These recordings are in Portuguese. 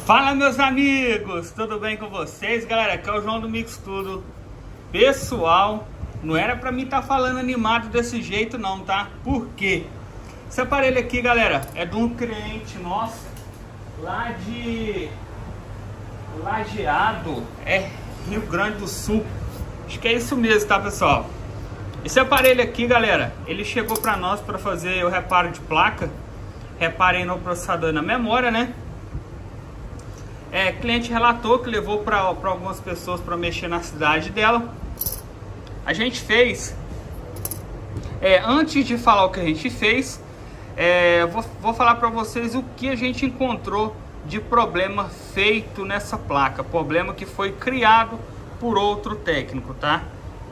Fala, meus amigos, tudo bem com vocês, galera? Aqui é o João do Mix Tudo. Pessoal, não era pra mim estar falando animado desse jeito não, tá? Por quê? Esse aparelho aqui, galera, é de um cliente nosso lá de Lajeado, Rio Grande do Sul. Acho que é isso mesmo, tá, pessoal? Esse aparelho aqui, galera, ele chegou pra nós pra fazer o reparo de placa. Reparei no processador e na memória, né? O cliente relatou que levou para algumas pessoas para mexer na cidade dela. A gente fez. Antes de falar o que a gente fez, vou falar para vocês o que a gente encontrou de problema feito nessa placa. Problema que foi criado por outro técnico, tá?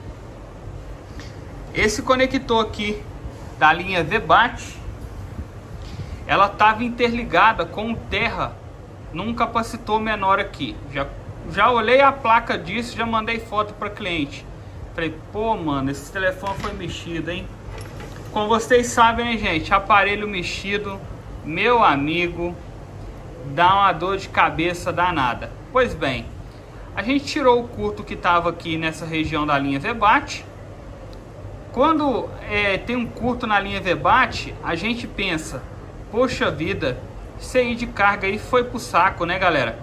Esse conector aqui da linha VBAT, ela estava interligada com o Terra num capacitor menor aqui. Já olhei a placa disso, já mandei foto para cliente. Falei, pô, mano, esse telefone foi mexido, hein? Como vocês sabem, né, gente, aparelho mexido, meu amigo, dá uma dor de cabeça danada. Pois bem, a gente tirou o curto que estava aqui nessa região da linha VBAT. Quando tem um curto na linha VBAT, a gente pensa, poxa vida, CI de carga aí foi pro saco, né, galera?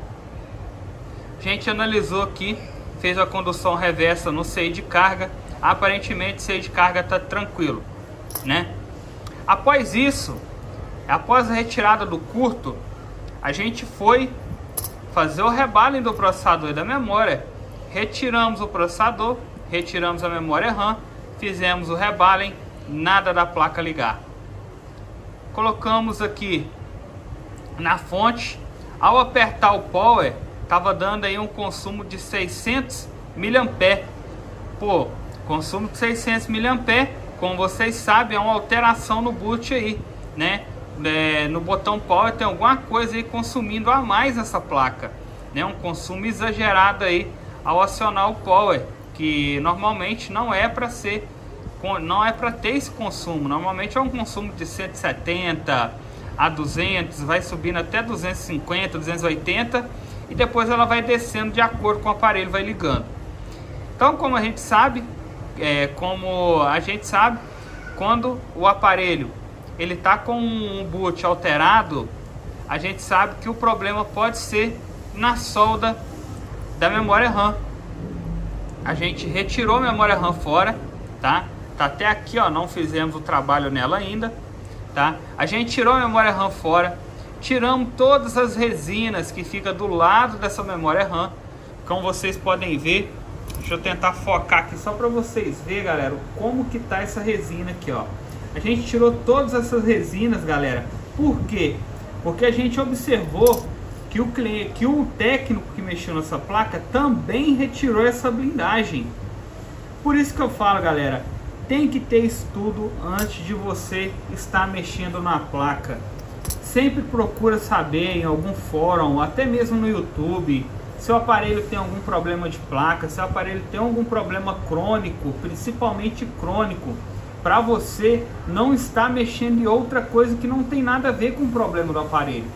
A gente analisou aqui, fez a condução reversa no CI de carga. Aparentemente o CI de carga tá tranquilo, né? Após isso, após a retirada do curto, a gente foi fazer o rebalem do processador e da memória. Retiramos o processador, retiramos a memória RAM, fizemos o rebalem, nada da placa ligar. Colocamos aqui na fonte. Ao apertar o power, tava dando aí um consumo de 600 mAh. Pô, consumo de 600 mAh, como vocês sabem, é uma alteração no boot aí, né? No botão power tem alguma coisa aí consumindo a mais essa placa, né? Um consumo exagerado aí ao acionar o power, que normalmente não é para ser, não é para ter esse consumo. Normalmente é um consumo de 170 a 200, vai subindo até 250, 280 e depois ela vai descendo de acordo com o aparelho vai ligando. Então, como a gente sabe, quando o aparelho ele tá com um boot alterado, a gente sabe que o problema pode ser na solda da memória RAM. A gente retirou a memória RAM fora, tá? Tá até aqui, ó, não fizemos o trabalho nela ainda. Tá? A gente tirou a memória RAM fora, tiramos todas as resinas que fica do lado dessa memória RAM. Como vocês podem ver, deixa eu tentar focar aqui só para vocês verem, galera, como que tá essa resina aqui, ó. A gente tirou todas essas resinas, galera. Por quê? Porque a gente observou que o técnico que mexeu nessa placa também retirou essa blindagem. Por isso que eu falo, galera, tem que ter estudo antes de você estar mexendo na placa. Sempre procura saber em algum fórum, até mesmo no YouTube, se o aparelho tem algum problema de placa, se o aparelho tem algum problema crônico, principalmente crônico, para você não estar mexendo em outra coisa que não tem nada a ver com o problema do aparelho.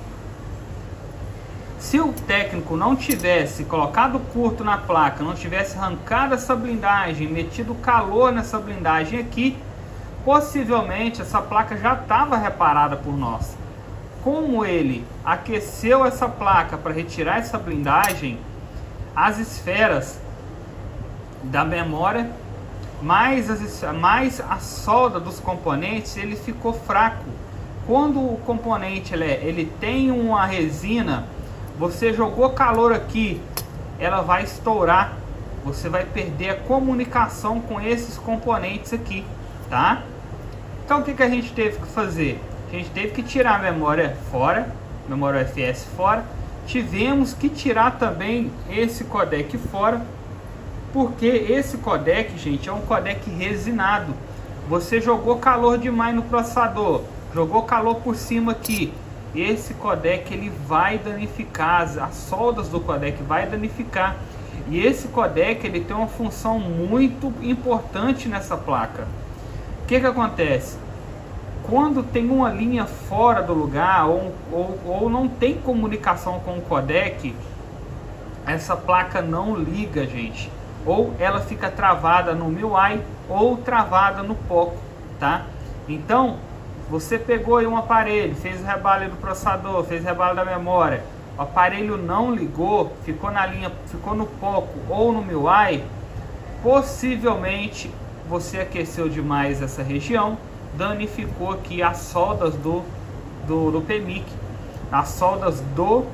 Se o técnico não tivesse colocado curto na placa, não tivesse arrancado essa blindagem, metido calor nessa blindagem aqui, possivelmente essa placa já estava reparada por nós. Como ele aqueceu essa placa para retirar essa blindagem, as esferas da memória, mais a solda dos componentes, ele ficou fraco. Quando o componente ele tem uma resina, você jogou calor aqui, ela vai estourar, você vai perder a comunicação com esses componentes aqui, tá? Então o que a gente teve que fazer? A gente teve que tirar a memória fora, memória UFS fora, tivemos que tirar também esse codec fora, porque esse codec, gente, é um codec resinado. Você jogou calor demais no processador, jogou calor por cima aqui, esse codec ele vai danificar, as soldas do codec vai danificar. E esse codec ele tem uma função muito importante nessa placa. O que acontece? quando tem uma linha fora do lugar ou não tem comunicação com o codec, essa placa não liga, gente. Ou ela fica travada no MIUI ou travada no POCO, tá? Então, você pegou aí um aparelho, fez o rebalo do processador, fez o rebalo da memória, o aparelho não ligou, ficou na linha, ficou no POCO ou no MIUI, possivelmente você aqueceu demais essa região, danificou aqui as soldas do PMIC, as soldas do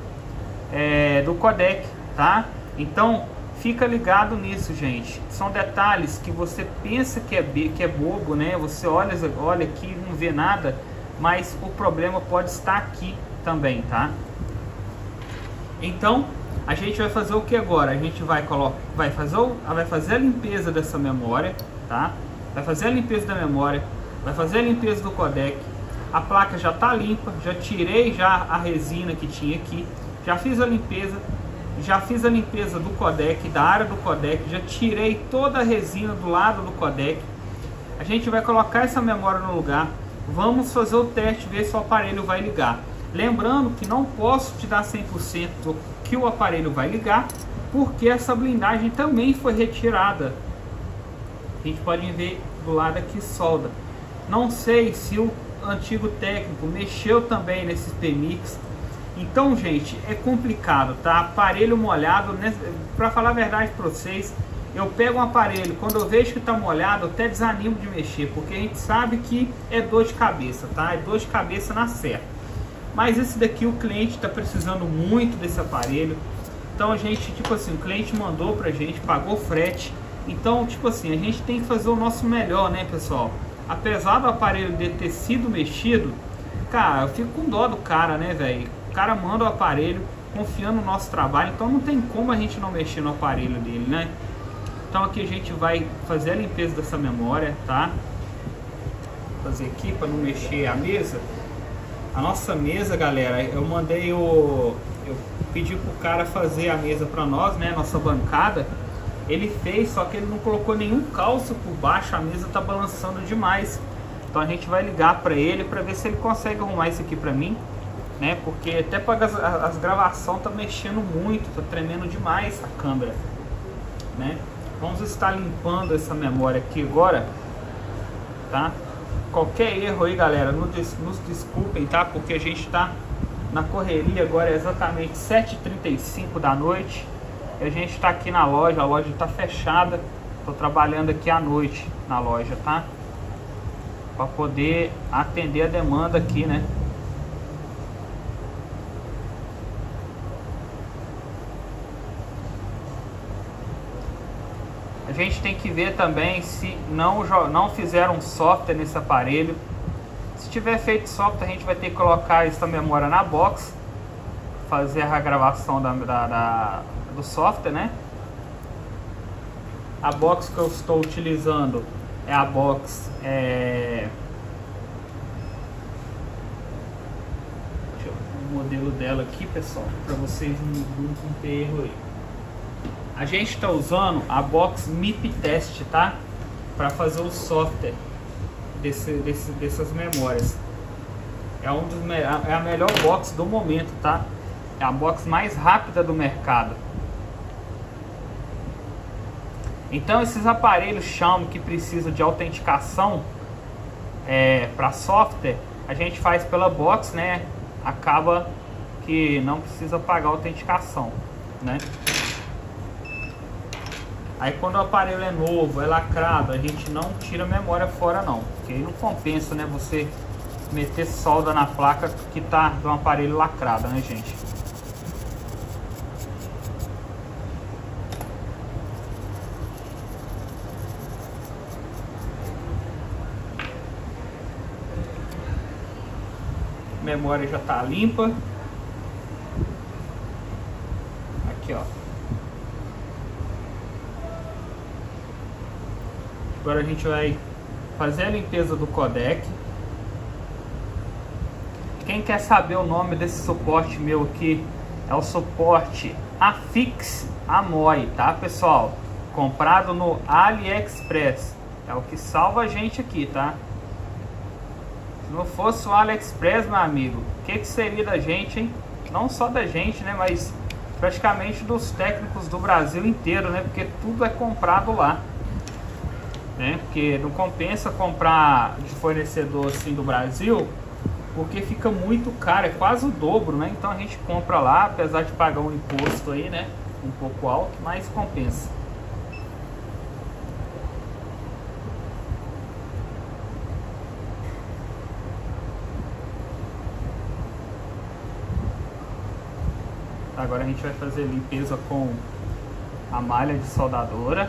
codec, tá? Então fica ligado nisso, gente. São detalhes que você pensa que é bobo, né? Você olha aqui e não vê nada, mas o problema pode estar aqui também, tá? Então a gente vai fazer o que agora? A gente vai fazer a limpeza dessa memória, tá? Vai fazer a limpeza da memória, vai fazer a limpeza do codec. A placa já tá limpa, já tirei já a resina que tinha aqui, já fiz a limpeza do codec, da área do codec, já tirei toda a resina do lado do codec. A gente vai colocar essa memória no lugar, vamos fazer o teste, ver se o aparelho vai ligar. Lembrando que não posso te dar 100% que o aparelho vai ligar, porque essa blindagem também foi retirada. A gente pode ver do lado aqui solda. Não sei se o antigo técnico mexeu também nesses PMICs. Então, gente, é complicado, tá? Aparelho molhado, né? Para falar a verdade para vocês, eu pego um aparelho, quando eu vejo que tá molhado, eu até desanimo de mexer, porque a gente sabe que é dor de cabeça, tá? É dor de cabeça na certa. Mas esse daqui o cliente está precisando muito desse aparelho. Então a gente, tipo assim, o cliente mandou pra gente, pagou frete. Então, tipo assim, a gente tem que fazer o nosso melhor, né, pessoal? Apesar do aparelho de ter sido mexido, cara, eu fico com dó do cara, né, velho? O cara manda o aparelho confiando no nosso trabalho, então não tem como a gente não mexer no aparelho dele, né? Então aqui a gente vai fazer a limpeza dessa memória, tá? Vou fazer aqui para não mexer a mesa. A nossa mesa, galera, eu pedi pro cara fazer a mesa para nós, né, nossa bancada. Ele fez, só que ele não colocou nenhum calço por baixo, a mesa tá balançando demais. Então a gente vai ligar para ele para ver se ele consegue arrumar isso aqui para mim, né? Porque até para as gravações tá mexendo muito, tá tremendo demais a câmera, né? Vamos estar limpando essa memória aqui agora, tá? Qualquer erro aí, galera, nos desculpem, tá? Porque a gente tá na correria agora, é exatamente 7h35 da noite. E a gente tá aqui na loja, a loja tá fechada. Tô trabalhando aqui à noite na loja, tá? Para poder atender a demanda aqui, né? A gente tem que ver também se não fizeram software nesse aparelho. Se tiver feito software, a gente vai ter que colocar essa memória na box, fazer a gravação do software, né? A box que eu estou utilizando é a box deixa eu ver o modelo dela aqui, pessoal, para vocês não ter erro aí. A gente está usando a box MIP Test, tá? Para fazer o software dessas memórias. É a melhor box do momento, tá? É a box mais rápida do mercado. Então esses aparelhos Xiaomi que precisam de autenticação para software, a gente faz pela box, né? Acaba que não precisa pagar autenticação, né? Aí quando o aparelho é novo, é lacrado, a gente não tira a memória fora não, porque aí não compensa, né, você meter solda na placa que tá de um aparelho lacrado, né, gente? A memória já tá limpa. Aqui, ó. Agora a gente vai fazer a limpeza do codec. Quem quer saber o nome desse suporte meu aqui, é o suporte Afix Amoi, tá, pessoal? Comprado no AliExpress. É o que salva a gente aqui, tá? não fosse o AliExpress, meu amigo, o que seria da gente, hein? Não só da gente, né? Mas praticamente dos técnicos do Brasil inteiro, né? Porque tudo é comprado lá, né? Porque não compensa comprar de fornecedor assim do Brasil, porque fica muito caro, é quase o dobro, né? Então a gente compra lá, apesar de pagar um imposto aí, né? Um pouco alto, mas compensa. Agora a gente vai fazer limpeza com a malha de soldadora.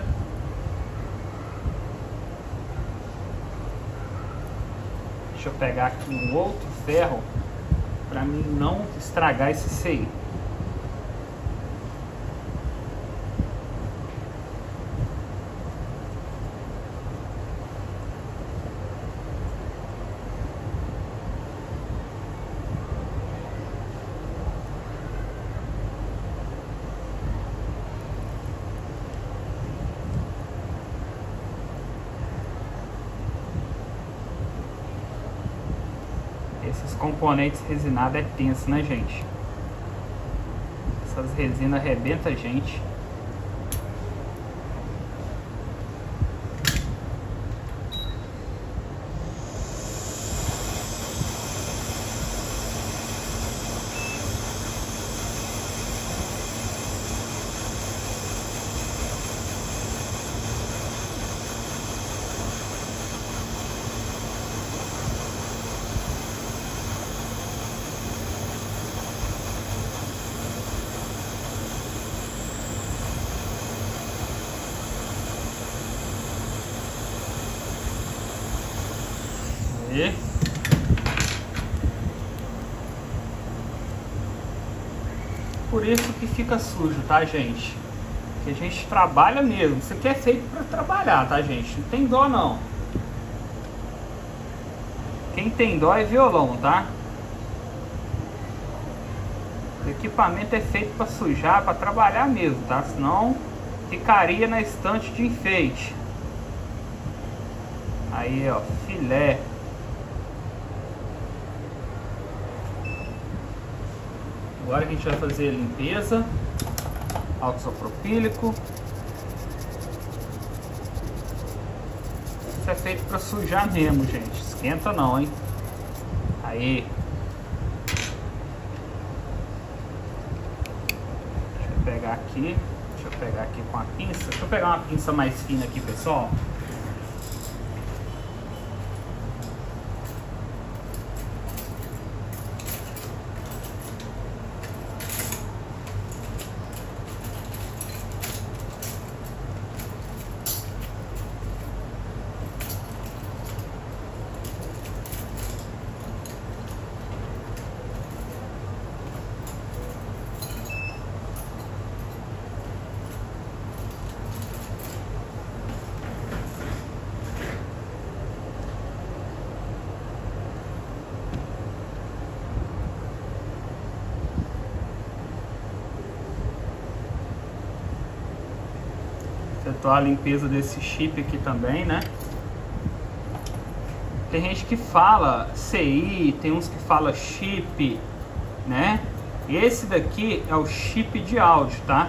Deixa eu pegar aqui um outro ferro para mim não estragar esse CI. Esses componentes resinados é tenso, né, gente? Essas resinas arrebentam a gente. Por isso que fica sujo, tá, gente? Que a gente trabalha mesmo. Isso aqui é feito para trabalhar, tá, gente? Não tem dó, não. Quem tem dó é violão, tá? O equipamento é feito para sujar, para trabalhar mesmo, tá? Senão ficaria na estante de enfeite. Aí, ó, filé. Agora a gente vai fazer a limpeza, álcool isopropílico. Isso é feito para sujar mesmo, gente. Esquenta não, hein? Aí. Deixa eu pegar aqui. Deixa eu pegar aqui com a pinça. Deixa eu pegar uma pinça mais fina aqui, pessoal. Efetuar a limpeza desse chip aqui também, né? Tem gente que fala CI, tem uns que fala chip, né? Esse daqui é o chip de áudio, tá?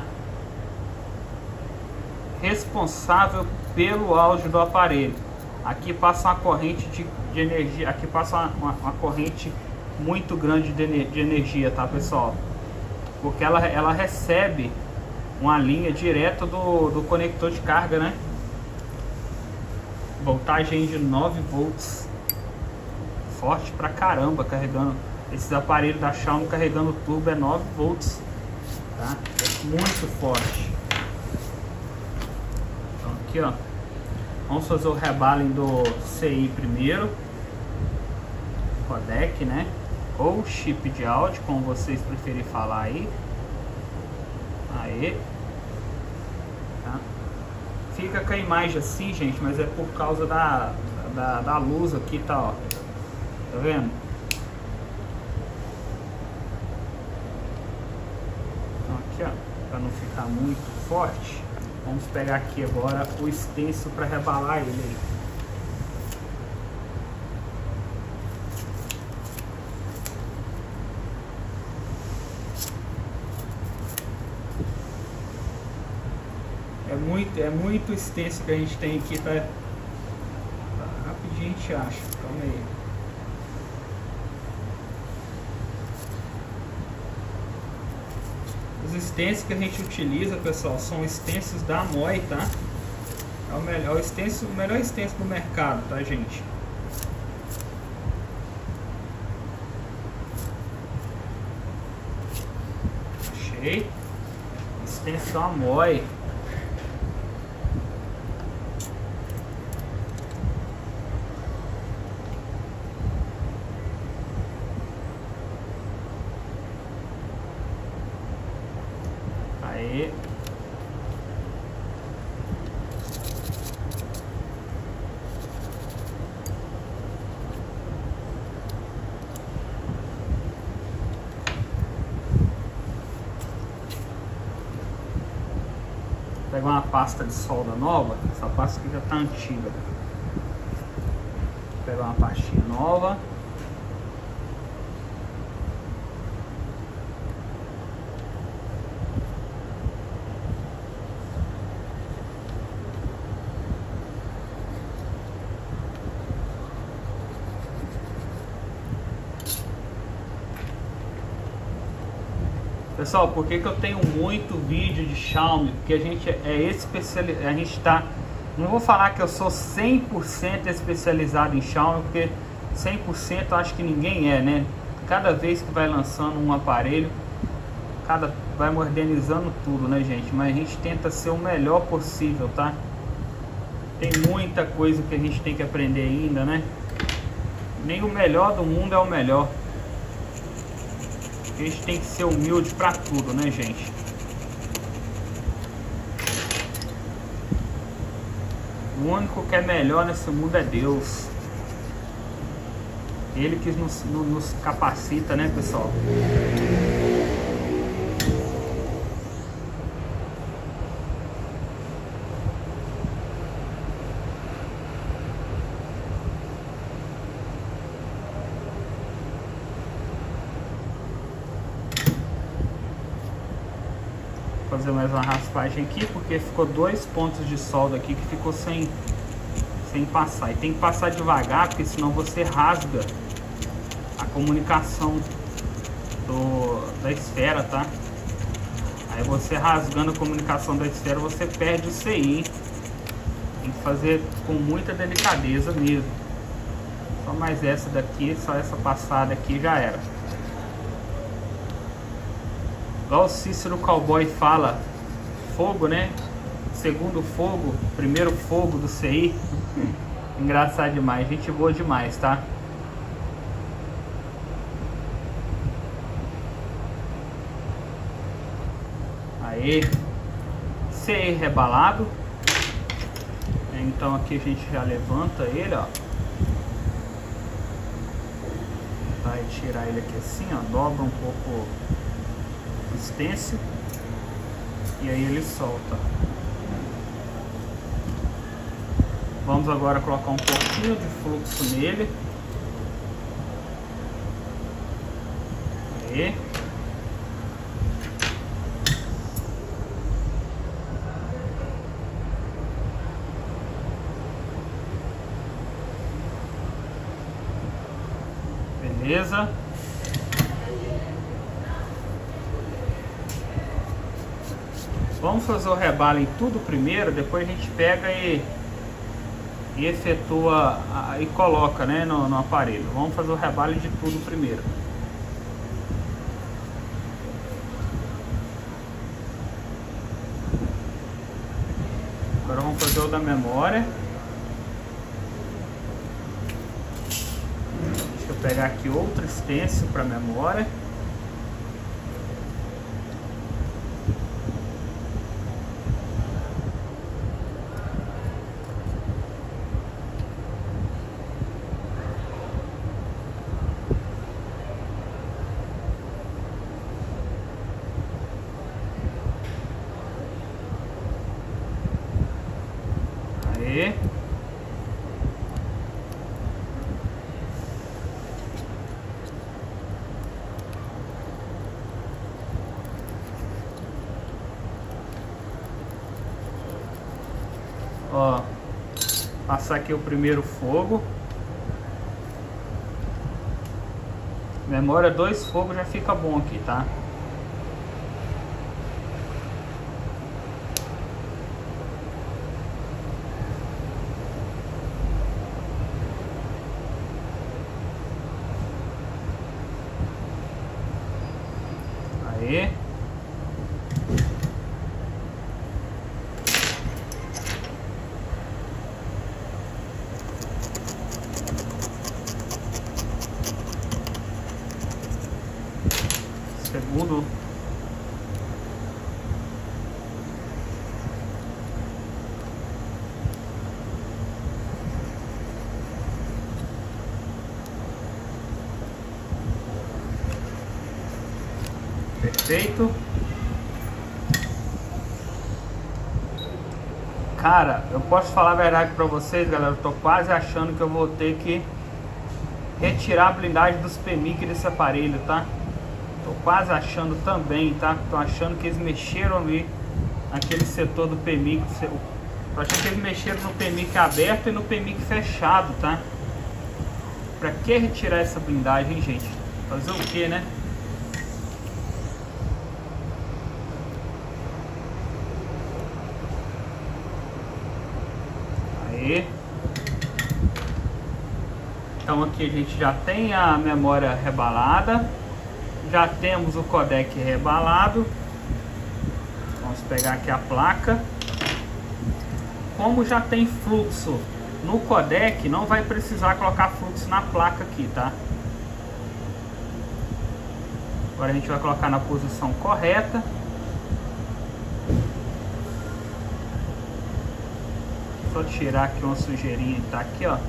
Responsável pelo áudio do aparelho. Aqui passa uma corrente de energia, aqui passa uma corrente muito grande de energia, tá, pessoal? Porque ela recebe uma linha direta do conector de carga, né? Voltagem de 9 volts. Forte pra caramba, carregando. Esses aparelhos da Xiaomi carregando turbo é 9 volts, tá? É muito forte. Então aqui, ó, vamos fazer o rebalem do CI primeiro, codec, né? Ou chip de áudio, como vocês preferirem falar aí. Aí, tá? Fica com a imagem assim, gente, mas é por causa da luz aqui, tá, ó. Tá vendo? Então aqui, ó, para não ficar muito forte, vamos pegar aqui agora o stencil para rebalar ele aí. É muito extenso que a gente tem aqui, tá? Rapidinho a gente acha, calma aí. Os stencils que a gente utiliza, pessoal, são stencils da Amoi, tá? É o melhor stencil do mercado, tá, gente? Achei. Stencil da Amoi. Aí. Vou pegar uma pasta de solda nova. Essa pasta aqui já tá antiga. Vou pegar uma pastinha nova. Pessoal, por que eu tenho muito vídeo de Xiaomi? Porque a gente é especializado, a gente tá, não vou falar que eu sou 100% especializado em Xiaomi, porque 100% eu acho que ninguém é, né? Cada vez que vai lançando um aparelho, vai modernizando tudo, né, gente? Mas a gente tenta ser o melhor possível, tá? Tem muita coisa que a gente tem que aprender ainda, né? Nem o melhor do mundo é o melhor. A gente tem que ser humilde pra tudo, né, gente? O único que é melhor nesse mundo é Deus. Ele que nos capacita, né, pessoal? Fazer mais uma raspagem aqui, porque ficou 2 pontos de solda aqui que ficou sem passar, e tem que passar devagar, porque senão você rasga a comunicação da esfera, tá? Aí você rasgando a comunicação da esfera, você perde o CI, hein? Tem que fazer com muita delicadeza mesmo. Só mais essa daqui, só essa passada aqui já era. Igual o Cícero Cowboy fala, fogo, né? Segundo fogo, primeiro fogo do CI. Engraçado demais, gente boa demais, tá? Aí, CI rebalado. Então aqui a gente já levanta ele, ó. Vai tirar ele aqui assim, ó. Dobra um pouco stencil e aí ele solta. Vamos agora colocar um pouquinho de fluxo nele. Aí. Beleza. Vamos fazer o rebalo em tudo primeiro, depois a gente pega e efetua e coloca, né, no aparelho. Vamos fazer o rebalo de tudo primeiro. Agora vamos fazer o da memória. Deixa eu pegar aqui outro stencil para memória. Ó, passar aqui o primeiro fogo. Memória 2 fogos já fica bom aqui, tá? Aí. Segundo. Perfeito. Cara, eu posso falar a verdade pra vocês, galera. Eu tô quase achando que eu vou ter que retirar a blindagem dos PMIC desse aparelho, tá? Tô quase achando também, tá? Tô achando que eles mexeram ali naquele setor do PMIC. Eu achei que eles mexeram no PMIC aberto e no PMIC fechado, tá? Pra que retirar essa blindagem, gente? Fazer o que, né? Aí. Então aqui a gente já tem a memória rebalada. Já temos o codec rebalado. Vamos pegar aqui a placa. Como já tem fluxo no codec, não vai precisar colocar fluxo na placa aqui, tá? Agora a gente vai colocar na posição correta. Só tirar aqui uma sujeirinha que tá aqui, ó.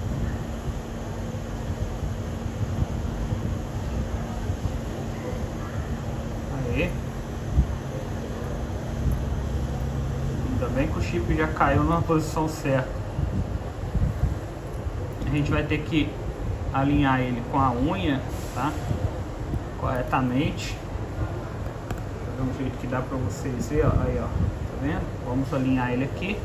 Aí. Ainda bem que o chip já caiu na posição certa. A gente vai ter que alinhar ele com a unha, tá? Corretamente. Vou ver um jeito que dá pra vocês verem, ó. Aí, ó. Tá vendo? Vamos alinhar ele aqui.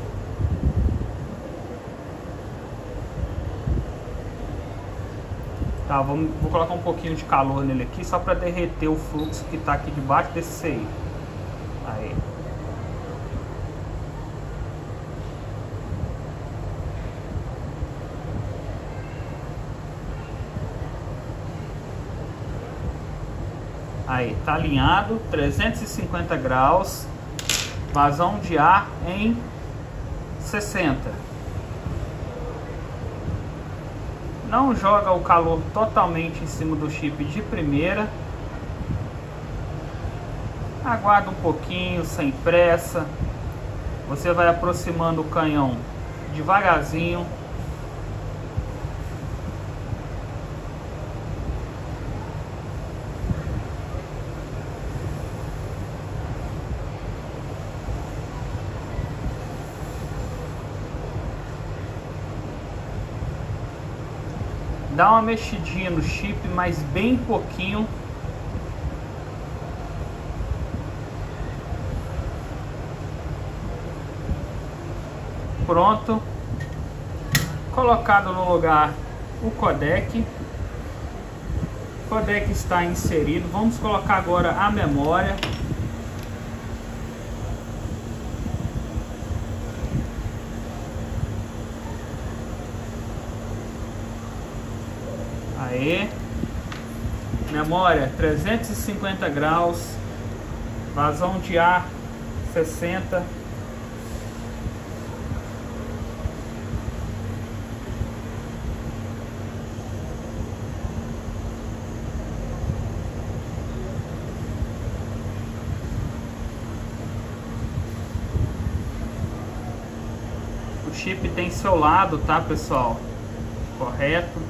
Tá, vou colocar um pouquinho de calor nele aqui, só para derreter o fluxo que tá aqui debaixo desse CI. Aí. Aí, tá alinhado, 350 graus, vazão de ar em 60. Não joga o calor totalmente em cima do chip de primeira. Aguarda um pouquinho, sem pressa. Você vai aproximando o canhão devagarzinho. Dá uma mexidinha no chip, mas bem pouquinho. Pronto. Colocado no lugar o codec. O codec está inserido. Vamos colocar agora a memória. Aí, memória 350 graus, vazão de ar 60. O chip tem seu lado, tá, pessoal? Correto.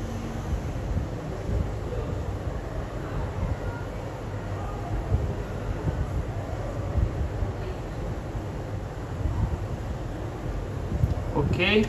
Ok.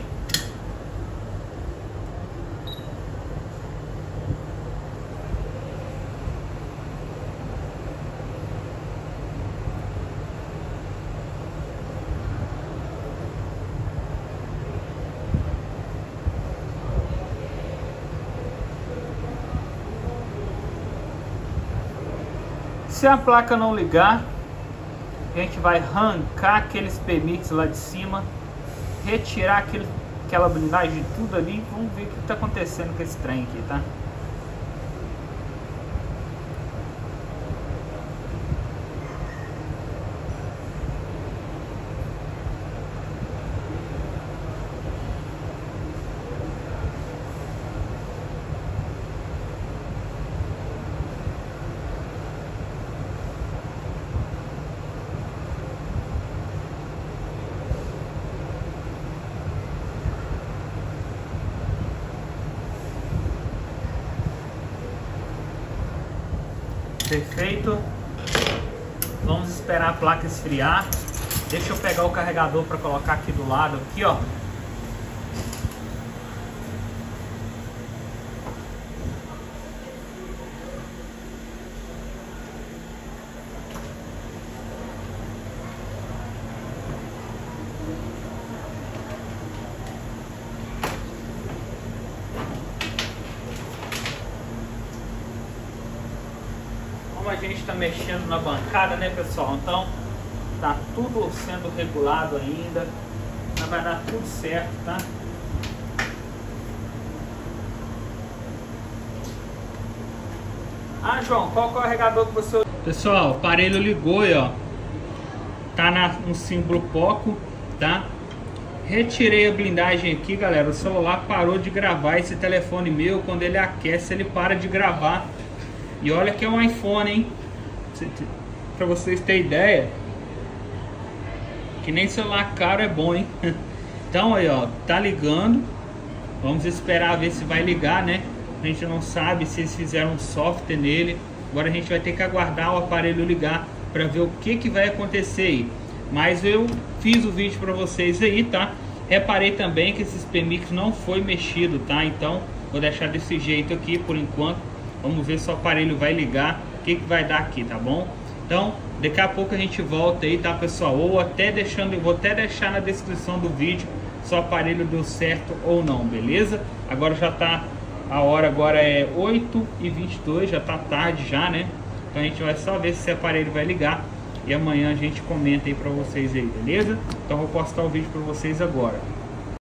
Se a placa não ligar, a gente vai arrancar aqueles PMIX lá de cima, retirar aquela blindagem, tudo ali. Vamos ver o que está acontecendo com esse trem aqui, tá? Perfeito. Vamos esperar a placa esfriar. Deixa eu pegar o carregador para colocar aqui do lado, aqui, ó. A gente está mexendo na bancada, né, pessoal? Então tá tudo sendo regulado ainda, mas vai dar tudo certo, tá? Ah, João, qual que é o carregador que você... Pessoal, o aparelho ligou aí, ó. Tá no símbolo POCO, tá? Retirei a blindagem aqui, galera. O celular parou de gravar. Esse telefone meu, quando ele aquece, ele para de gravar. E olha que é um iPhone, hein? Pra vocês terem ideia, que nem celular caro é bom, hein? Então aí, ó, tá ligando. Vamos esperar ver se vai ligar, né? A gente não sabe se eles fizeram um software nele. Agora a gente vai ter que aguardar o aparelho ligar para ver o que vai acontecer aí. Mas eu fiz o vídeo para vocês aí, tá? Reparei também que esses PMIX não foi mexido, tá? Então vou deixar desse jeito aqui por enquanto. Vamos ver se o aparelho vai ligar, o que vai dar aqui, tá bom? Então, daqui a pouco a gente volta aí, tá, pessoal? Ou até vou até deixar na descrição do vídeo se o aparelho deu certo ou não, beleza? Agora já tá, a hora agora é 8h22, já tá tarde já, né? Então a gente vai só ver se esse aparelho vai ligar e amanhã a gente comenta aí pra vocês aí, beleza? Então vou postar o vídeo pra vocês agora.